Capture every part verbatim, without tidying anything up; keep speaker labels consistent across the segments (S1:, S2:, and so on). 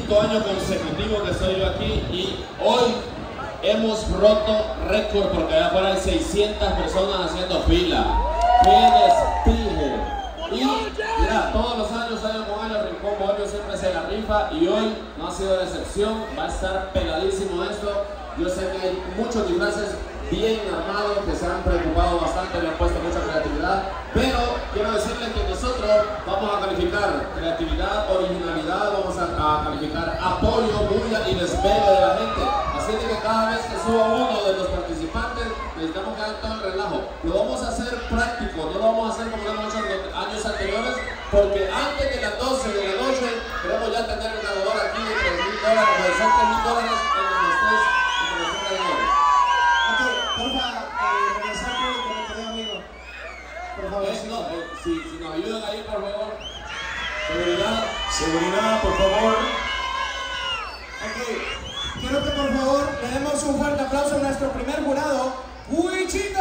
S1: quinto año consecutivo que estoy yo aquí y hoy hemos roto récord porque allá afuera hay seiscientas personas haciendo fila. ¡Qué despije! Y mira, todos los años, año con año, Rincón Bohemio siempre se la rifa y hoy no ha sido de excepción. Va a estar pegadísimo esto. Yo sé que hay muchos disfraces bien armados que se han preocupado bastante, le han puesto mucha creatividad, pero quiero decirles que nosotros vamos a calificar creatividad, originalidad, vamos a, a calificar apoyo, bulla y desvelo de la gente. Así que cada vez que suba uno de los participantes, necesitamos que hagan todo el relajo. Lo vamos a hacer práctico, no lo vamos a hacer como lo hemos hecho en los años anteriores, porque antes de las doce de la noche queremos ya tener el ganador aquí de tres mil dólares, de tres mil dólares en los tres, en los tres ganadores.
S2: Porfa, eh, regresar con mi querido amigo. Por favor.
S1: Eh, no, eh, si, si nos ayudan ahí, por favor. Seguridad.
S2: Seguridad, por favor. Ok. Quiero que por favor le demos un fuerte aplauso a nuestro primer jurado, Wichito.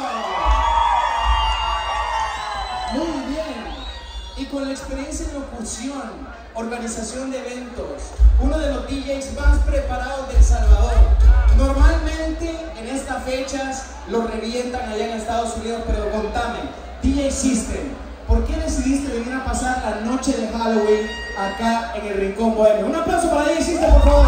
S2: Muy bien. Y con la experiencia en locución, organización de eventos, uno de los D Js más preparados de El Salvador. Normalmente en estas fechas lo revientan allá en Estados Unidos, pero contame, D J System, ¿por qué decidiste venir a pasar la noche de Halloween acá en el Rincón Bohemio? Un aplauso para D J System, por favor.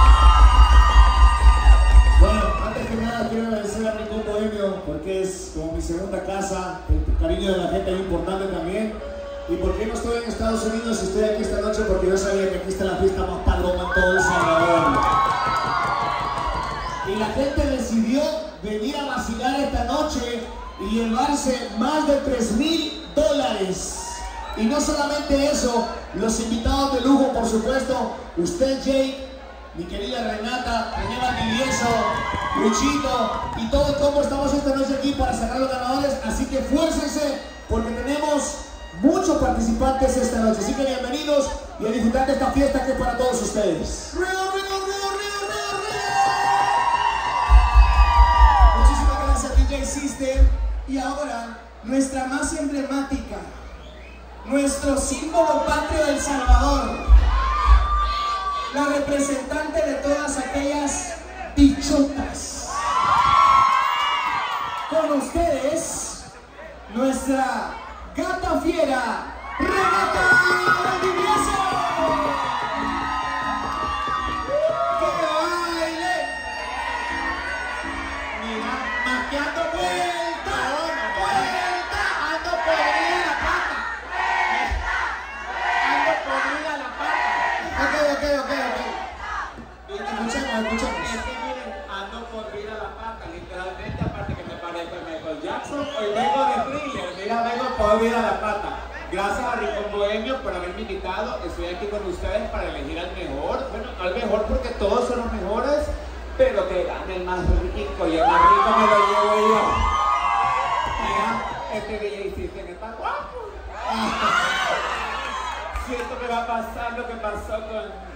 S3: Bueno, antes que nada quiero agradecer a Rincón Bohemio porque es como mi segunda casa, el cariño de la gente es importante también. ¿Y por qué no estoy en Estados Unidos y estoy aquí esta noche? Porque yo sabía que aquí está la fiesta más paloma en todo El Salvador. Y la gente decidió venir a vacilar esta noche y llevarse más de tres mil dólares. Y no solamente eso, los invitados de lujo, por supuesto, usted Jake, mi querida Renata, René Valdivieso, Luchito y todo el combo, estamos esta noche aquí para sacar los ganadores, así que fuércense porque tenemos muchos participantes esta noche, así que bienvenidos y a disfrutar de esta fiesta que es para todos ustedes.
S2: ¡Río, río, río, río, río, río! Muchísimas gracias D J System. Y ahora, nuestra más emblemática, nuestro símbolo patrio del Salvador, la representante de todas aquellas bichotas. Con ustedes, nuestra gata fiera, Renata Valdivieso. ¡Que baile! Mira, maqueando vuelta, vuelta, ando podrida la pata. Ando podrida la pata. Ok, ok, ok, ok. Escuchemos, escuchemos.
S4: Es que miren, ando podrida la pata, literalmente, aparte que me parezco a Michael Jackson, hoy vengo de Thriller, mira, vengo podrida la pata. Gracias a Rincón Bohemio por haberme invitado, estoy aquí con ustedes para elegir al mejor, bueno, al mejor porque todos son los mejores, pero que gane el más rico y el más rico me lo llevo yo. Mira, este D J System está guapo. Siento que va a pasar lo que pasó con...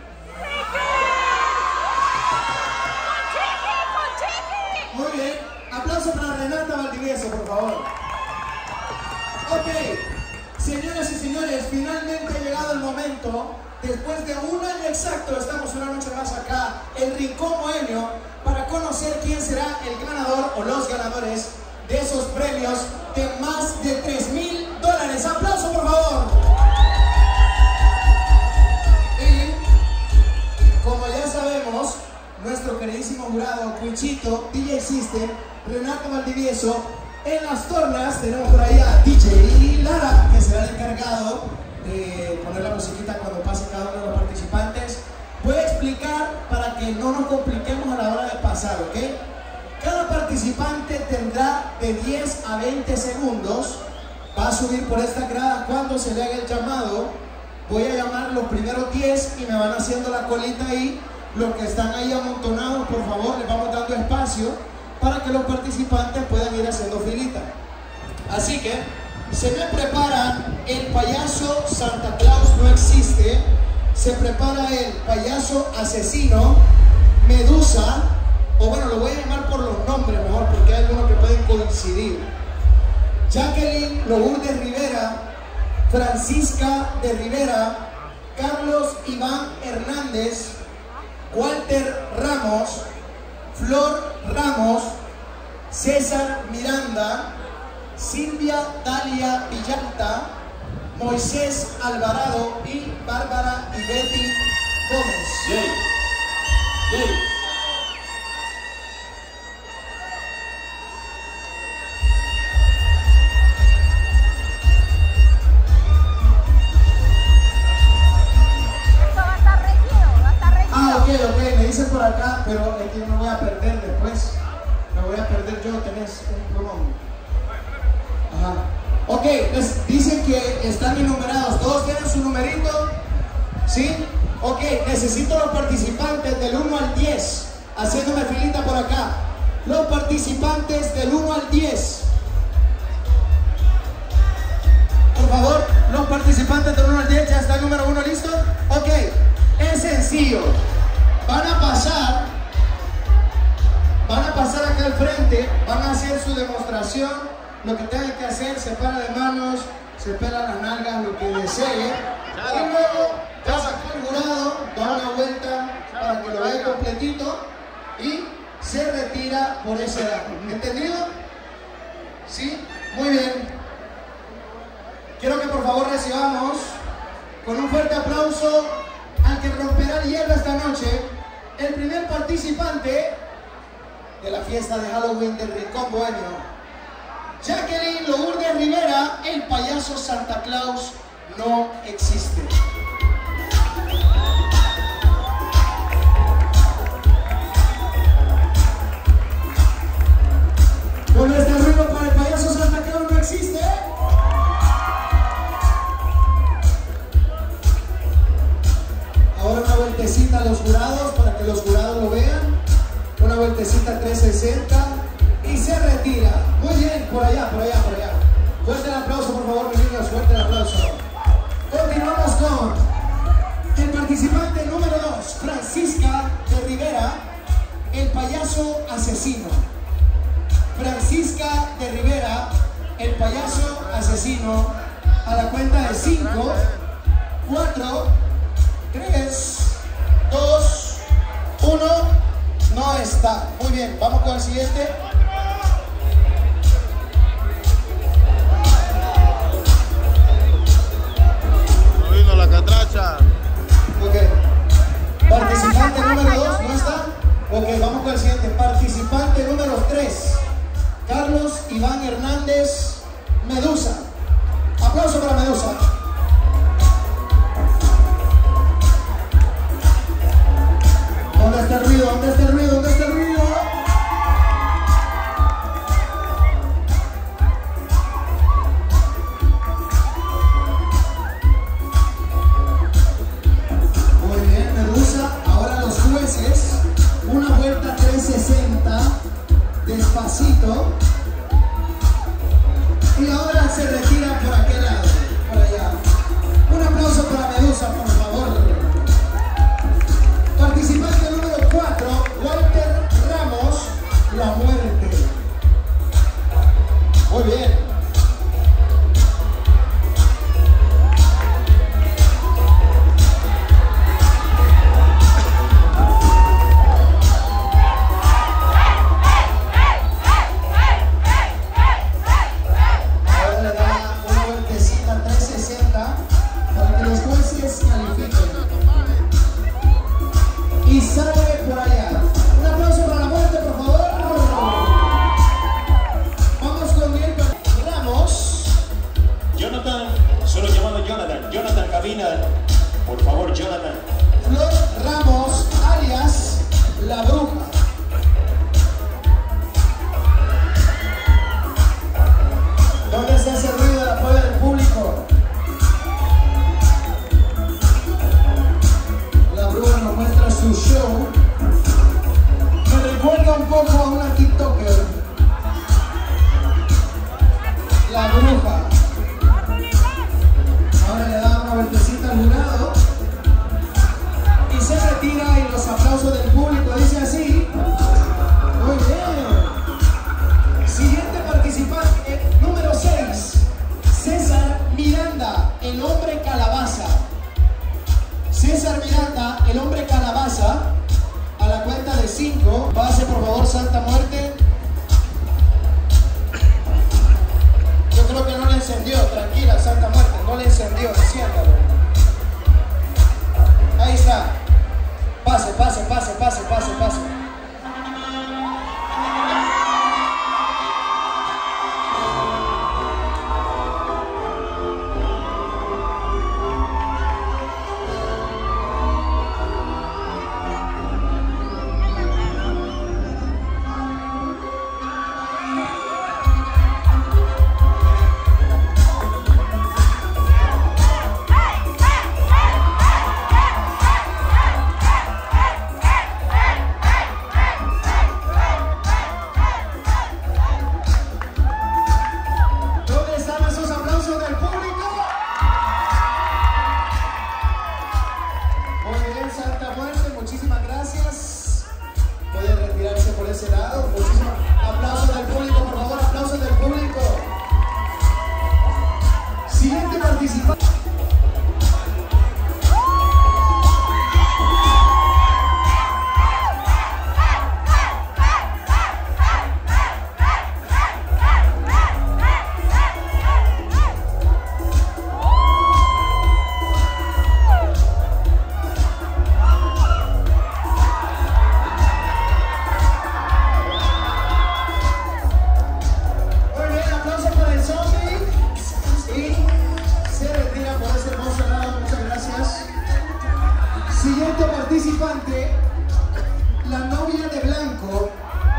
S2: Muy bien, aplauso para Renata Valdivieso, por favor. Ok, señoras y señores, finalmente ha llegado el momento. Después de un año exacto, estamos una noche más acá, en Rincón Bohemio, para conocer quién será el ganador o los ganadores de esos premios de más de tres mil dólares. Aplauso, por favor. Y, como ya sabemos, nuestro queridísimo jurado, Wichito, D J System, Renato Valdivieso. En las tornas tenemos por ahí a D J Lara, que será el encargado de poner la musiquita cuando pase cada uno de los participantes. Voy a explicar para que no nos compliquemos a la hora de pasar, ¿ok? Cada participante tendrá de diez a veinte segundos. Va a subir por esta grada cuando se le haga el llamado. Voy a llamar los primeros diez y me van haciendo la colita ahí. Los que están ahí amontonados, por favor, les vamos dando espacio para que los participantes puedan ir haciendo filita. Así que se me prepara el payaso Santa Claus no existe, se prepara el payaso asesino, Medusa, o bueno, lo voy a llamar por los nombres mejor porque hay algunos que pueden coincidir. Jacqueline Lourdes Rivera, Francisca de Rivera, Carlos Iván Hernández, Walter Ramos, Flor Ramos, César Miranda, Silvia Dalia Villalta, Moisés Alvarado y Bárbara y Betty Gómez.
S1: Jay. Jay.
S5: Esto va a estar regido, va a estar regido.
S2: Ah, ok, ok, me dicen por acá, pero es que yo me voy a perder después. Me voy a perder yo, tenés un plumón. Ajá. Ok, les dicen que están enumerados. ¿Todos tienen su numerito? ¿Sí? Ok, necesito los participantes del uno al diez. Haciéndome filita por acá. Los participantes del uno al diez. Por favor, los participantes del uno al diez. ¿Ya está el número uno listo? Ok, es sencillo. Van a pasar, van a pasar acá al frente, van a hacer su demostración. Lo que tengan que hacer, se para de manos, se pela las nalgas, lo que desee. Y luego pasa acá el jurado, da una vuelta para que lo vea completito y se retira por ese lado. ¿Entendido? ¿Sí? Muy bien. Quiero que por favor recibamos con un fuerte aplauso al que romperá el hielo esta noche, el primer participante de la fiesta de Halloween del Rincón Bohemio. Jacqueline Lourdes Rivera, el payaso Santa Claus no existe. Con este ruido para el payaso Santa Claus no existe. Ahora una vueltecita a los jurados para que los jurados lo vean. Una vueltecita trescientos sesenta. Y se retira. Muy bien, por allá, por allá, por allá. Fuerte el aplauso, por favor, mis niños, fuerte el aplauso. Continuamos con el participante número dos, Francisca de Rivera, el payaso asesino. Francisca de Rivera, el payaso asesino. A la cuenta de cinco, cuatro, tres, dos, uno. No está. Muy bien, vamos con el siguiente.
S6: La catracha.
S2: Ok. Participante número dos, ¿no está? Ok, vamos con el siguiente. Participante número tres, Carlos Iván Hernández, Medusa. Aplauso para Medusa. ¿Dónde está el ruido? ¿Dónde está el ruido? ¿Dónde está el ruido? Una vuelta trescientos sesenta, despacito, y ahora se retira por aquel lado, por allá. Un aplauso para Medusa, por favor. Participante número cuatro, Walter Ramos, La Muerte. Muy bien. Y sale por allá. Un aplauso para La Muerte, por favor. Vamos con bien Ramos.
S7: Jonathan, solo llamado Jonathan. Jonathan, cabina. Por favor, Jonathan.
S2: Flor Ramos, alias La Bruja. ¿Dónde está ese ruido de apoyo del público? La Bruja nos muestra su show. Me recuerda un poco a una TikToker. La Bruja. Ahora le da una vueltecita al jurado y se retira, y los aplausos del público dice así. Muy bien. Siguiente participante, número seis, César Miranda, el hombre calabaza. Diviso. Pase por favor Santa Muerte. Yo creo que no le encendió, tranquila Santa Muerte, no le encendió, enciéndalo. Ahí está. Pase, pase, pase, pase, pase, pase. Participante, la novia de blanco.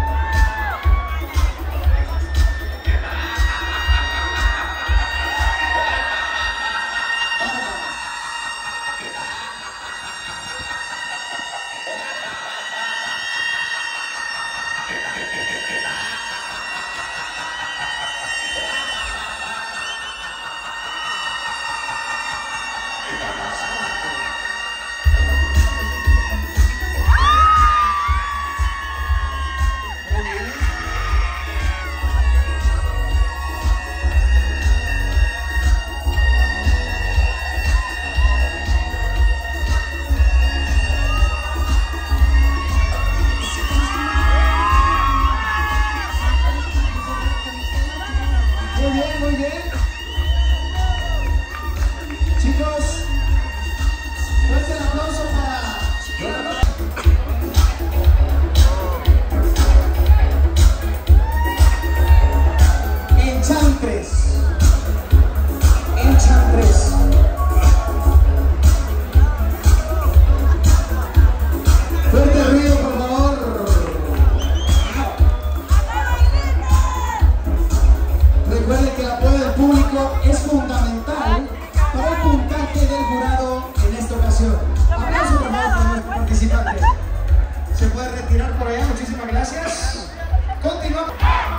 S2: Es fundamental para el puntaje del jurado en esta ocasión. Aplauso por favor para nuestro participante. Se puede retirar por allá, muchísimas gracias. Continuamos.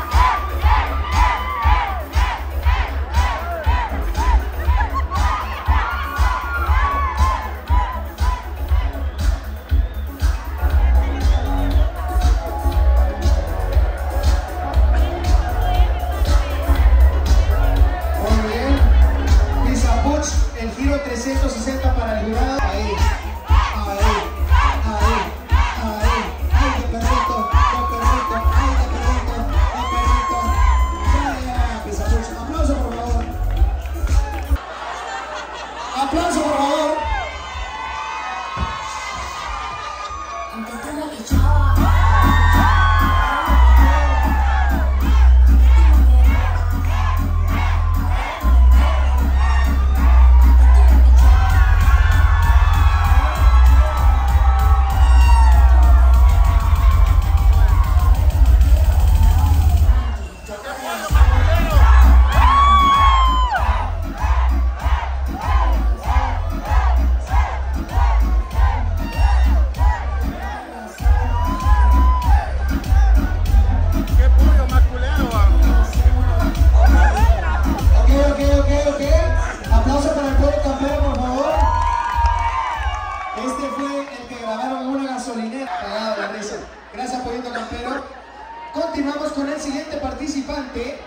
S2: El giro trescientos sesenta para el jurado. Ahí, ahí, ahí, ahí. Ay, de perrito, de perrito, ay, de perrito, de perrito. Ya, ya, Pisapuch. Aplauso, por favor. Aplauso, por favor. Gracias por irnos, campero. Continuamos con el siguiente participante.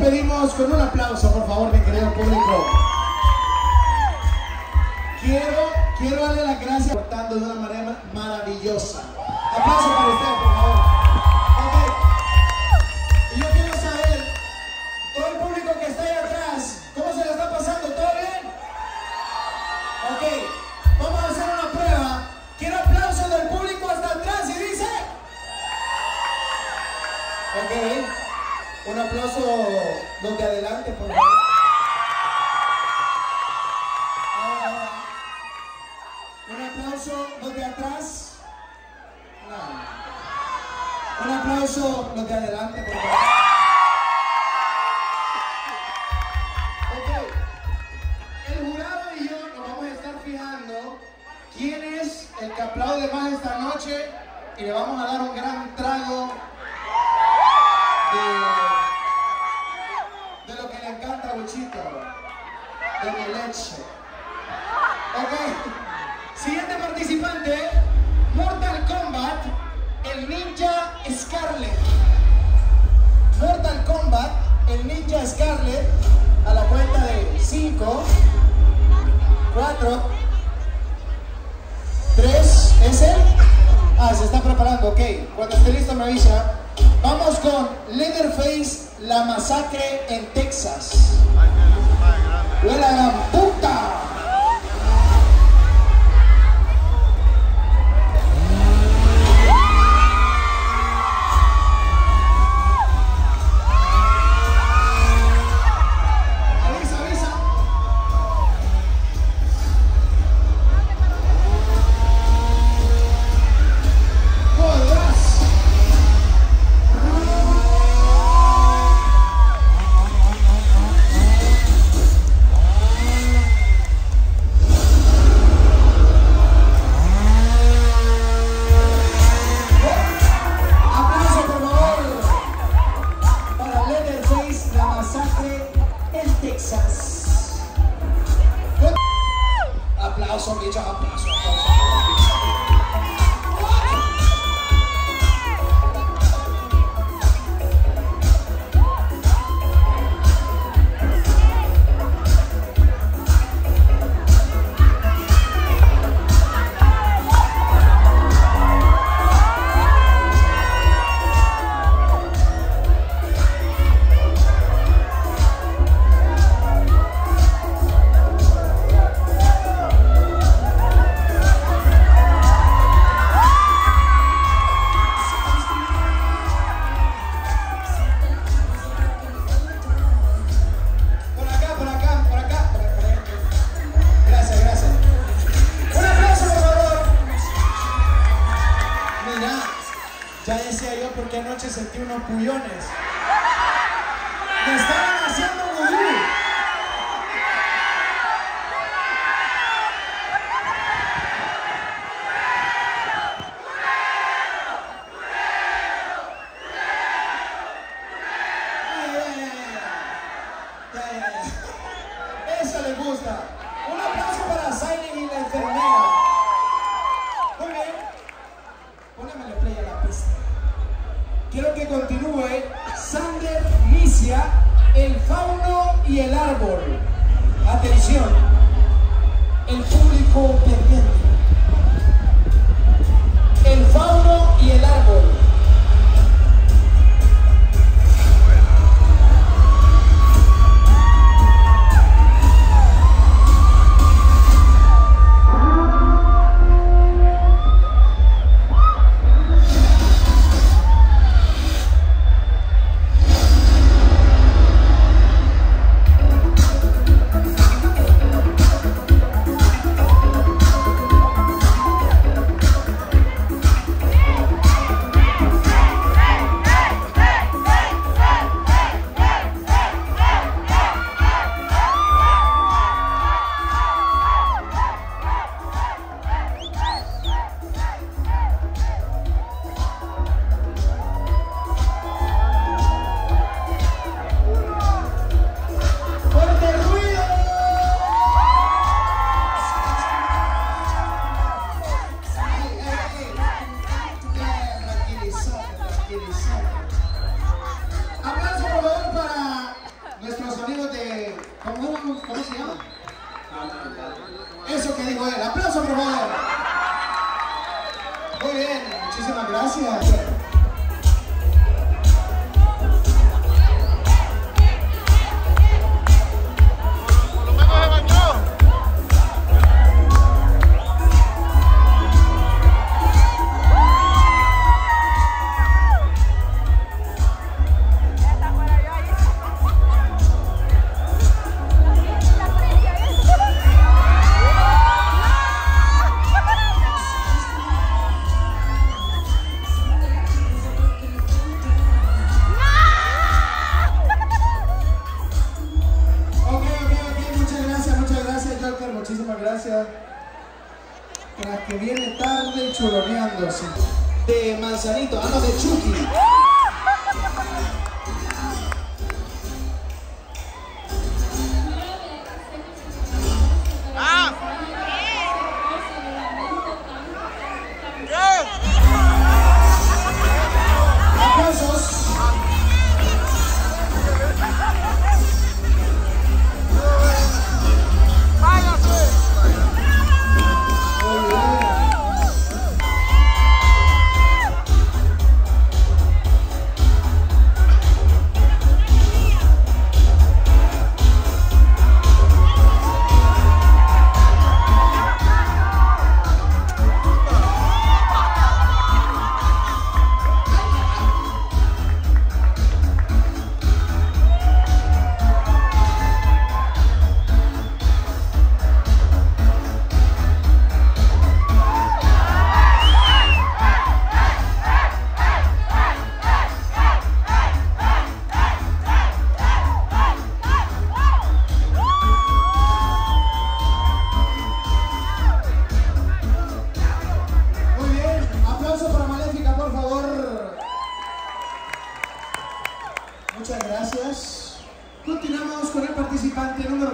S2: despedimos con un aplauso, por favor, mi querido público. Quiero, quiero darle las gracias portando de una manera maravillosa. Aplauso para ustedes, por favor. Ok. Y yo quiero saber, todo el público que está ahí atrás, ¿cómo se le está pasando? ¿Todo bien? Ok. Vamos a hacer una prueba. Quiero aplausos del público hasta atrás y dice. Ok. Un aplauso los de adelante, por favor. Ah, un aplauso los de atrás. No. Un aplauso los de adelante, por favor. Ok. El jurado y yo nos vamos a estar fijando quién es el que aplaude más esta noche y le vamos a dar un gran trago de, de lo que le encanta a Wichito, de mi leche. Ok. Siguiente participante, Mortal Kombat, el Ninja Scarlet. Mortal Kombat, el Ninja Scarlet, a la cuenta de cinco, cuatro, tres, ¿es él? Ah, se está preparando, ok. Cuando esté listo me avisa. Vamos con Leatherface, la masacre en Texas. ¡Huela la puta! Sentí unos pullones. Me estaban haciendo vudú. Eso le gusta. Un aplauso para Silent y la enfermera. Muy bien. Póngamele play a la pista. Quiero que continúe Sander Misia, el fauno y el árbol. Atención, el público pendiente. El fauno y el árbol.
S5: Yeah.
S2: ¿Cómo se llama? Eso que dijo él. ¡Aplauso, por favor! Muy bien, muchísimas gracias. Muchísimas gracias. Tras que viene tarde chuloneándose. De Manzanito, ah no, de Chucky.
S6: ¡Ah!
S2: ¡Aplausos! Muchas gracias. Continuamos con el participante número...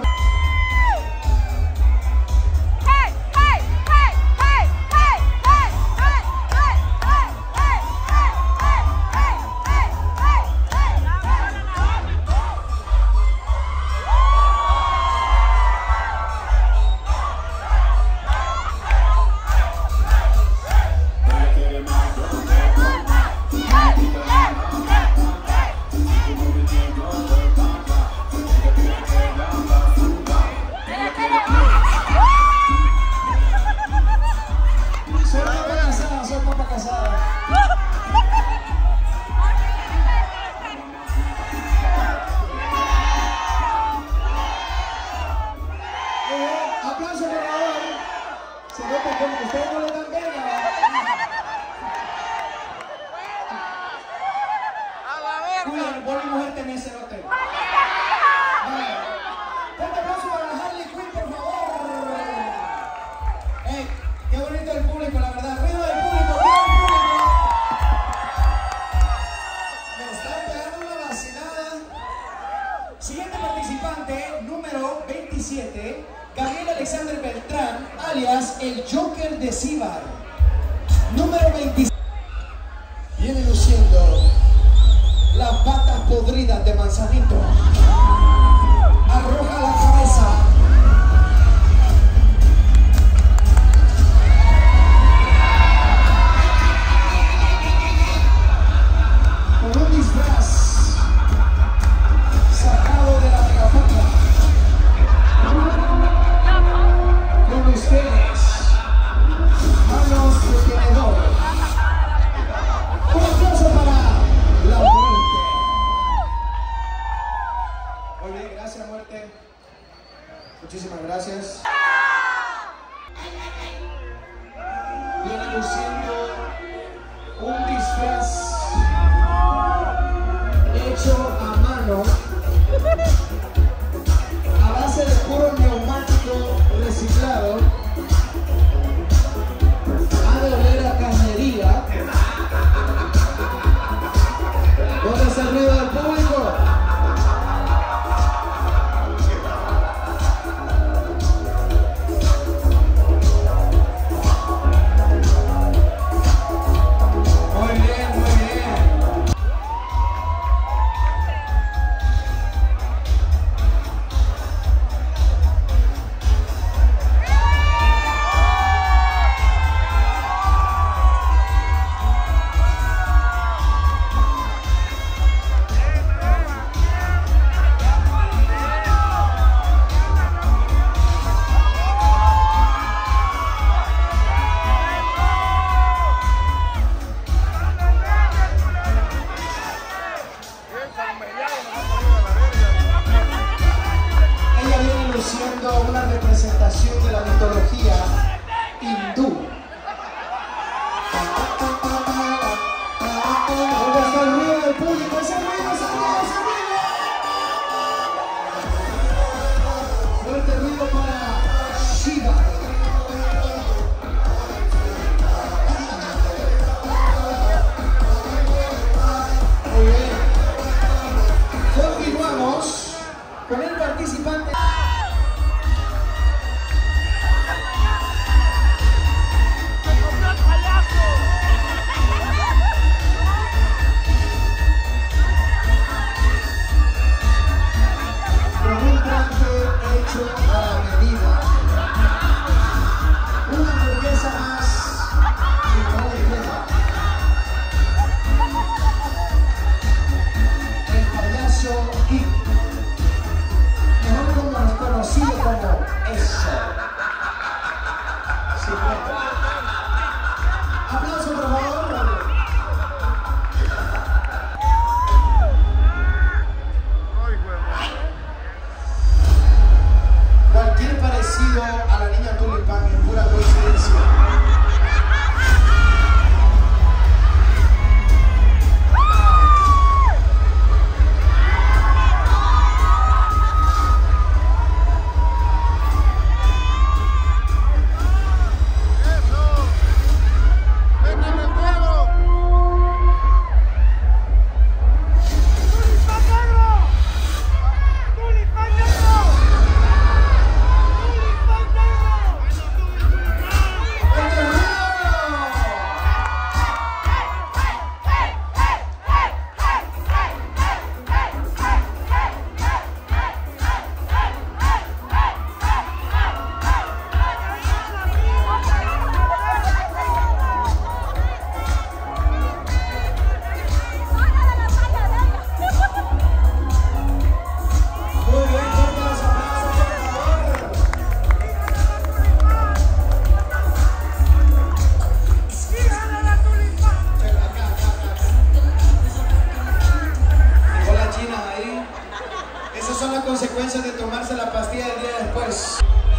S2: Siguiente participante, número veintisiete, Gabriel Alexander Beltrán, alias el Joker de Cibar. Número veintisiete. Viene luciendo las patas podridas de Manzanito. Arroja la cabeza. Con un disfraz sacado de la megaputa. Con ustedes, manos de tenedor. Un aplauso para la muerte. Muy bien, gracias muerte. Muchísimas gracias. Viene luciendo un disfraz hecho a mano, a base de puro neumático reciclado, ha de oler a cañería. ¿Dónde está el ruido del público? Muy bien, muy bien. representación de la mitología hindú. ¿Dónde está el ruido del público? ¡Ese ruido, ese ruido, ese ruido! Fuerte ruido para Shiva. Muy bien. Continuamos con el participante. Aplauso, por favor. Cualquier parecido a la niña Tulipán es pura coincidencia. Esas son las consecuencias de tomarse la pastilla el día después.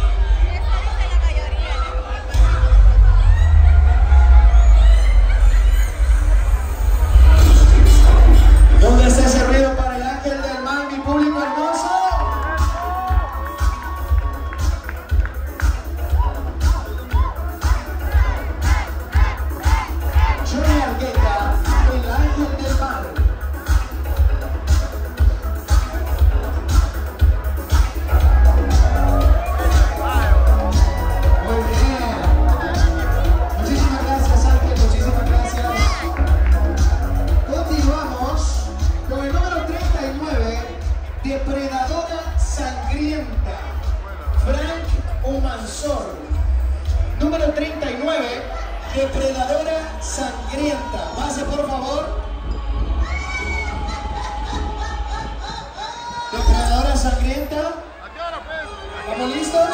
S2: ¿Dónde está ese ruido para el ángel del mal, mi público hermoso? Johnny Argueta, el ángel del mal. Depredadora sangrienta, Frank Omansor. Número treinta y nueve, depredadora sangrienta. Pase, por favor. Depredadora sangrienta. ¿Estamos listos?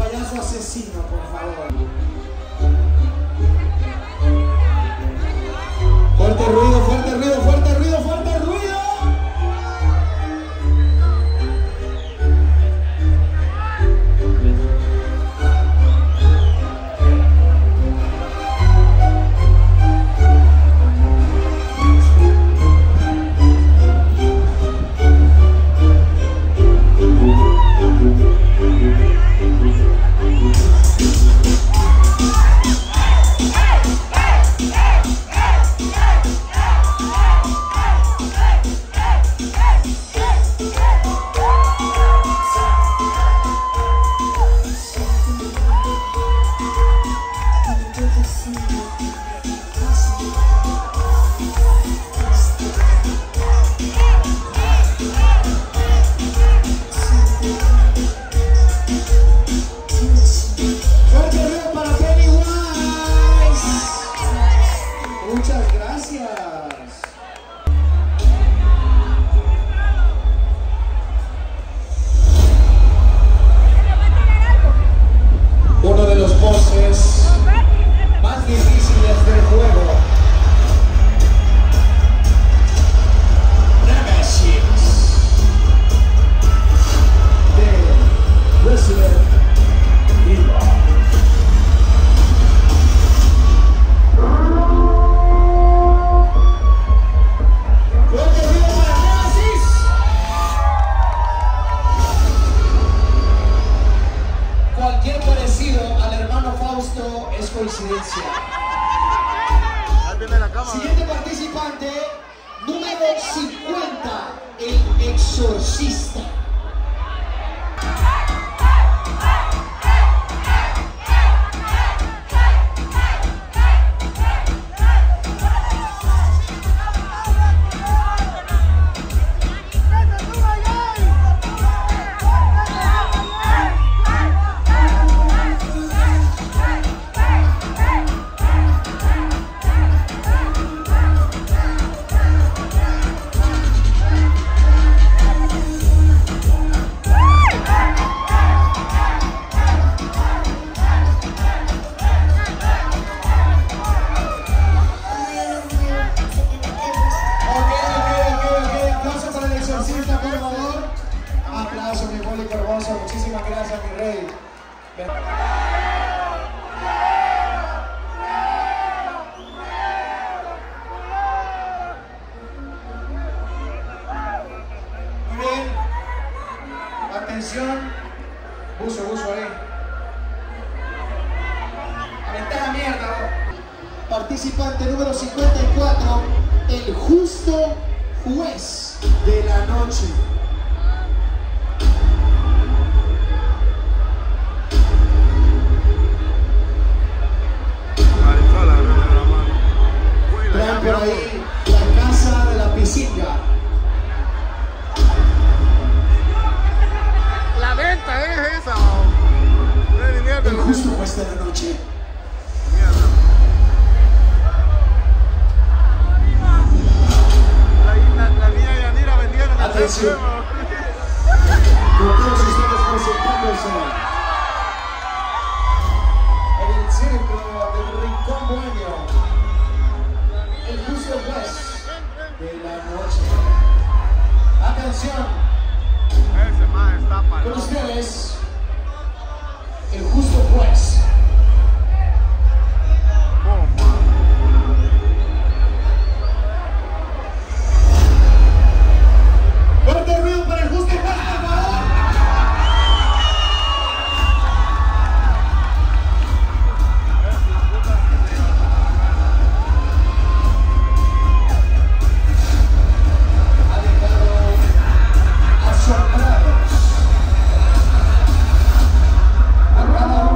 S2: payaso asesino, por favor. Fuerte ruido, fuerte ruido, fuerte ruido, fuerte ruido. Siguiente participante, número cincuenta, el exorcista. Muchísimas gracias, mi rey. Muy bien. Atención. Buzo, buzo ahí. Aventá la mierda, vos. Participante número cincuenta y cuatro, el justo juez de la noche. Traen por ahí la casa de la piscina.
S6: La venta es esa.
S2: El justo juez de la noche.
S6: La, la niña Yanira vendiendo la
S2: atención. Con todos ustedes presentándose en el circo del Rincón Bohemio. El justo juez de la noche. Atención.
S6: Ese más está para.
S2: Con ustedes, el justo juez. Fuerte ruido para el justo juez, por favor. Asombrados. A cada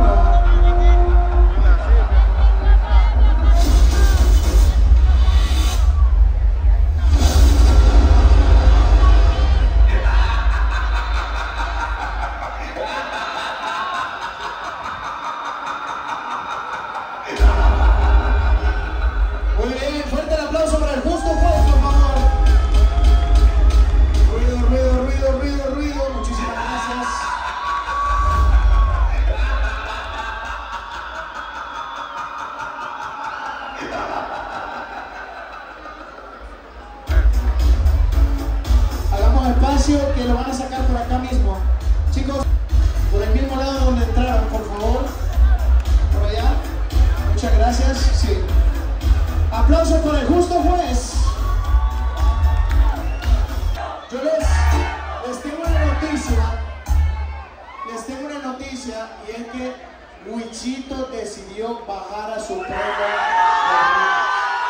S3: y es que Wichito decidió bajar a su premio.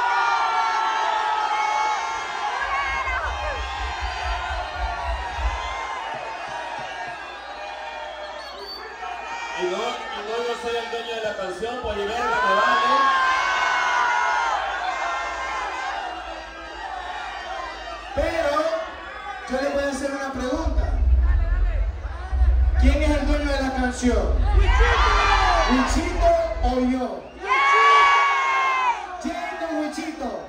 S1: Y no, y no yo soy el dueño de la canción, pues y verga, me vale.
S3: Pero yo le voy a hacer una pregunta. ¿Quién es el dueño de la canción? ¿Wichito o yo? ¿Quién o Wichito?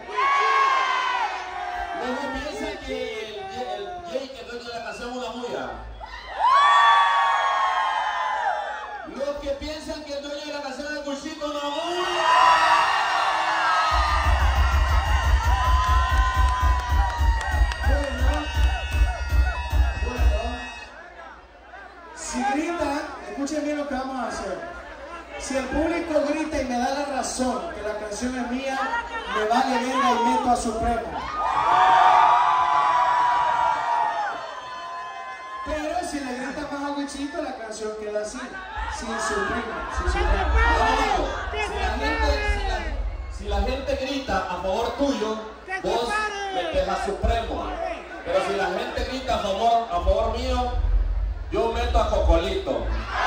S1: Luego piensan que el, el Jake, que es dueño de la canción, es una muya. Los que piensan que el dueño de la canción es Wichito, una muya.
S3: Bueno, bueno. Si gritan, escuchen bien lo que vamos a hacer. Si el público grita y me da la razón que la canción es mía, me vale verga y meto a Supremo. Pero si le grita más a Wichito, la canción queda así, sin Supremo, sin Supremo.
S1: No, si la gente, si la, si la gente grita a favor tuyo, vos metes a Supremo. Pero si la gente grita a favor, a favor mío, yo meto a Cocolito.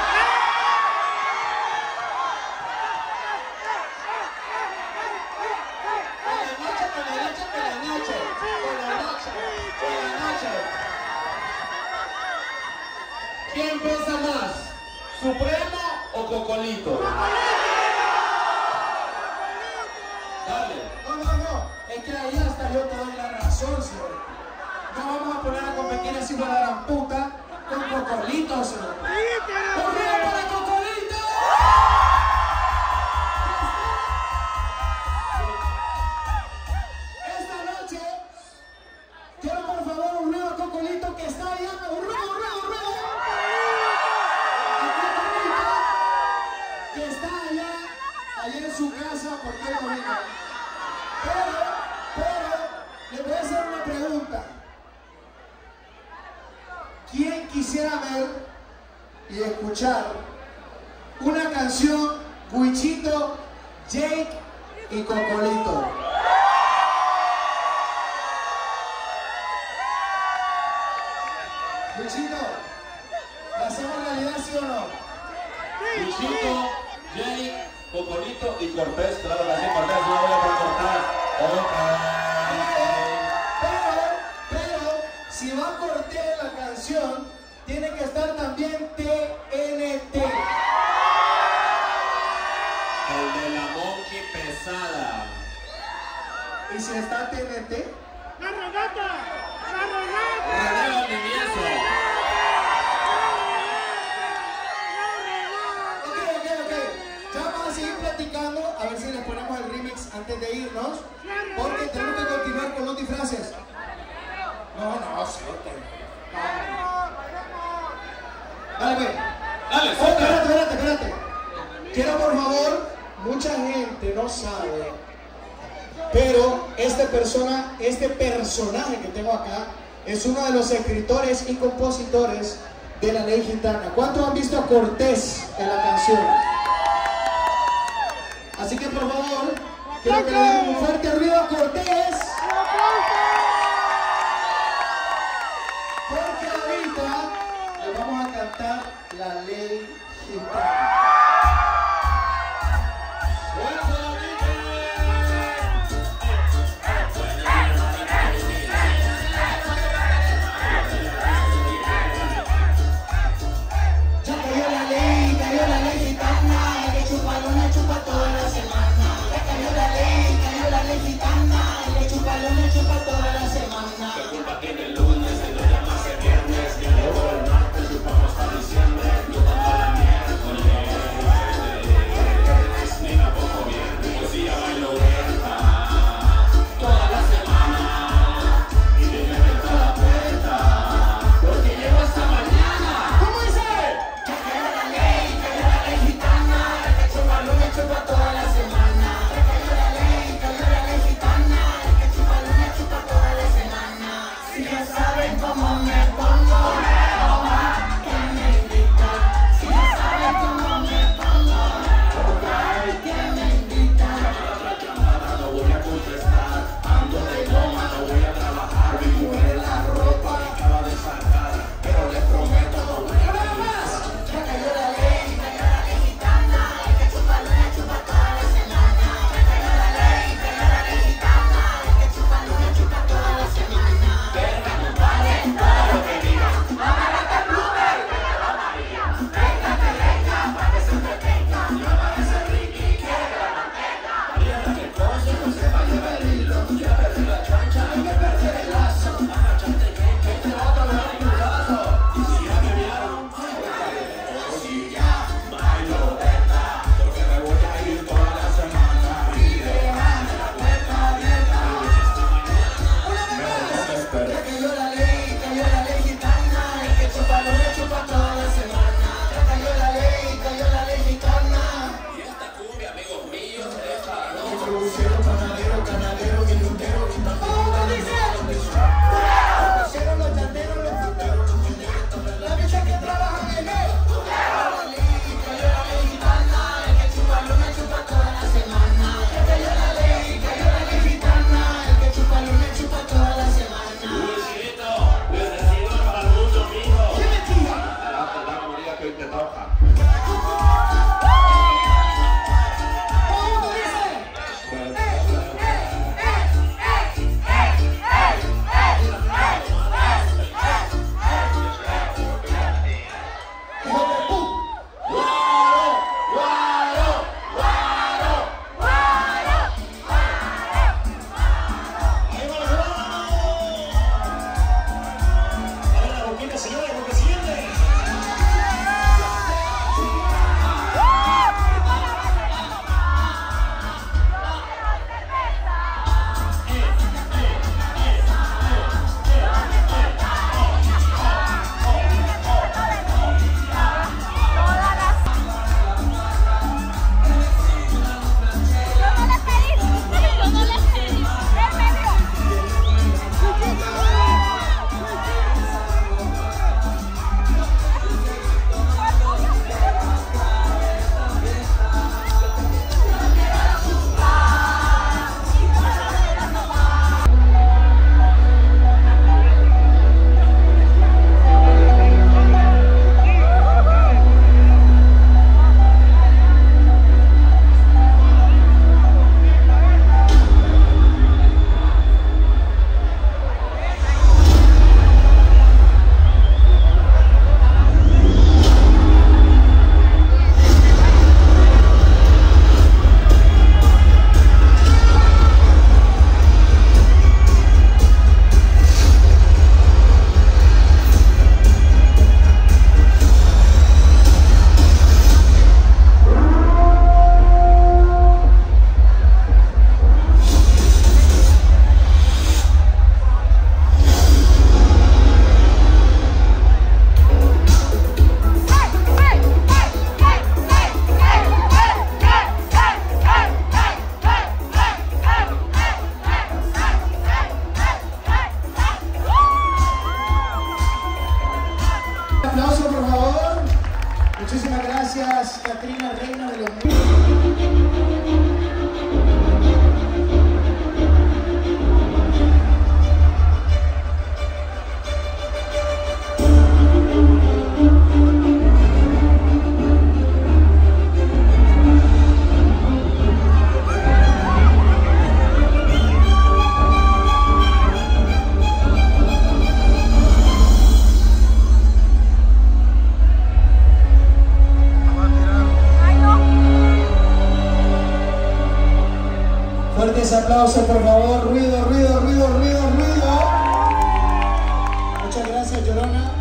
S1: ¿Quién pesa más? ¿Supremo o Cocolito? Dale.
S3: No, no, no, es que ahí hasta yo te doy la razón, señor. No vamos a poner a competir así con la gran puta con Cocolito, señor. ¡Corrido para Cocolito! Esta noche, quiero por favor un ruido a Cocolito que está allá. ¡Un ruido, un ruido, un ruido! A Cocolito que está allá, allá en su casa, porque él no vino. Pero, pero, le voy a hacer una pregunta. ¿Quién quisiera ver y escuchar una canción Wichito, Jake y Cocolito? Wichito, ¿la hacemos realidad, sí o no?
S1: Wichito, Jake, Cocolito y Cortés. Claro que sí, Cortés, no voy a recortar.
S3: Pero, pero, si va a cortar la canción, tiene que estar también T N T.
S1: El de la Monkey pesada.
S3: ¿Y si está T N T?
S1: René Valdivieso.
S3: Ok, ok, ok. Ya vamos a seguir platicando, a ver si le ponemos el remix antes de irnos, porque tenemos que continuar con los disfraces. No, no, sí, ok. Dale, pues.
S1: Dale,
S3: Oh,
S1: suelta.
S3: espérate, espérate, espérate. Quiero, por favor, mucha gente no sabe, pero esta persona, este personaje que tengo acá, es uno de los escritores y compositores de La Ley Gitana. ¿Cuántos han visto a Cortés en la canción? Así que, por favor, quiero que le den un fuerte ruido a Cortés, porque ahorita le vamos a cantar La Ley Gitana. Ya cayó la ley, cayó la ley gitana, el que chupa luna chupa toda la semana. Ya cayó la ley, cayó la ley gitana, el que chupa luna chupa toda la semana.
S1: ¿Qué culpa tiene el lunes si lo llamas el viernes? Y luego el martes chupamos para diciembre. Yo dando la miércoles.
S2: escena de los... Fuertes aplausos, por favor. Ruido, ruido, ruido, ruido, ruido. Muchas gracias, Llorona.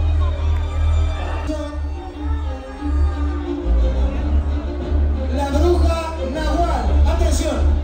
S2: La bruja Nahual. Atención.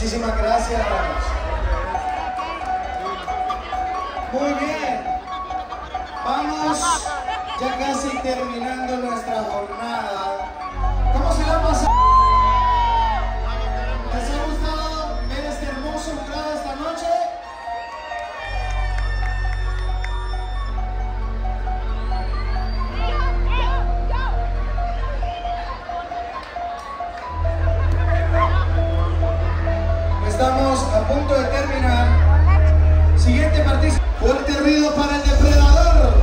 S2: Muchísimas gracias. Muy bien. Vamos ya casi terminando nuestra jornada. ¿Cómo se la ha pasado? ¿Les ha gustado ver este hermoso jurado esta noche? Estamos a punto de terminar. Siguiente partido. Fuerte ruido para el depredador.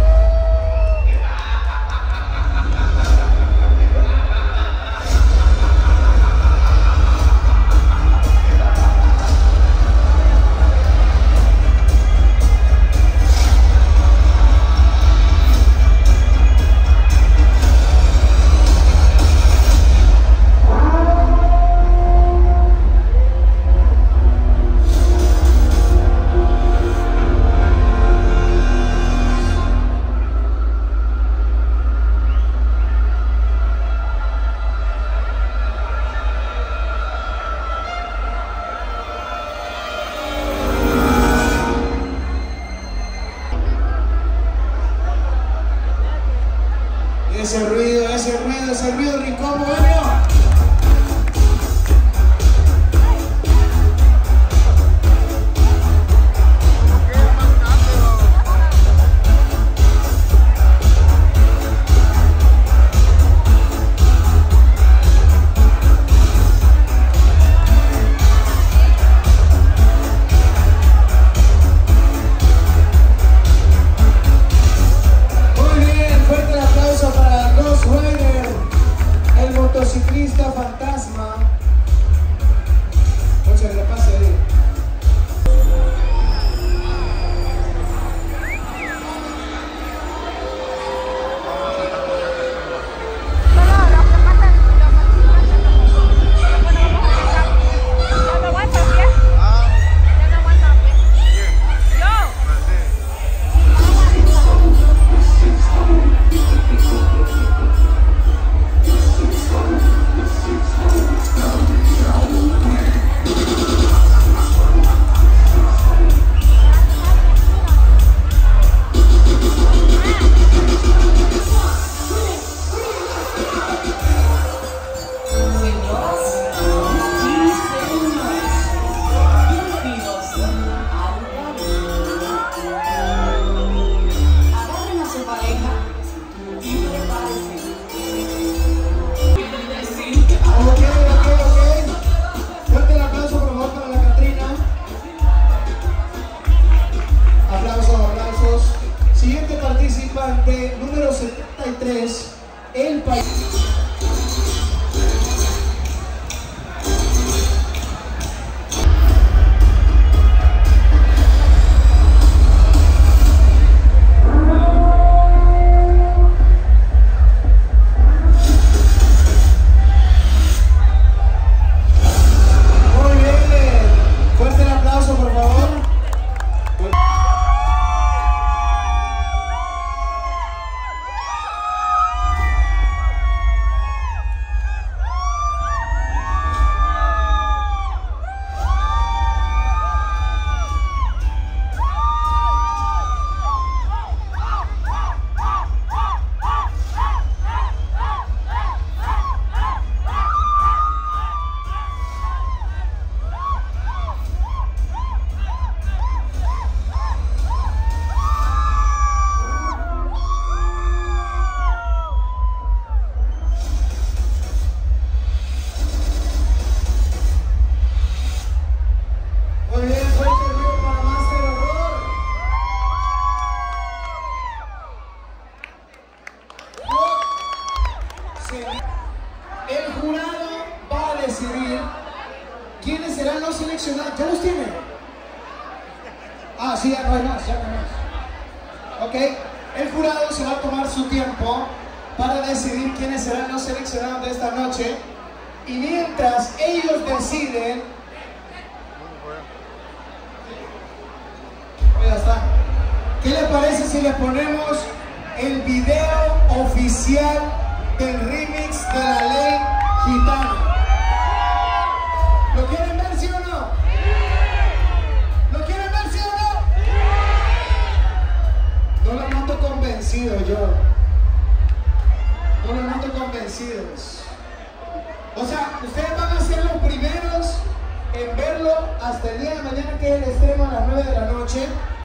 S2: Ese ruido, ese ruido, ese ruido, Rincón Bohemio. Motociclista fantasma. Oye, le pase ahí. Siguiente participante, número setenta y tres, el país. Muy bien, fuerte el aplauso por favor. Muy bien, fuerte el ruido para Master Horror. El jurado va a decidir quiénes serán los seleccionados. ¿Ya los tienen? Ah, sí, ya no hay más, ya no hay más. Ok, el jurado se va a tomar su tiempo para decidir quiénes serán los seleccionados de esta noche. Y mientras ellos deciden, ya está. ¿Qué le parece si le ponemos el video oficial del remix de La Ley Gitana? ¿Lo quieren ver, sí o no? agradecidos. O sea, ustedes van a ser los primeros en verlo hasta el día de mañana, que es el estreno a las nueve de la noche.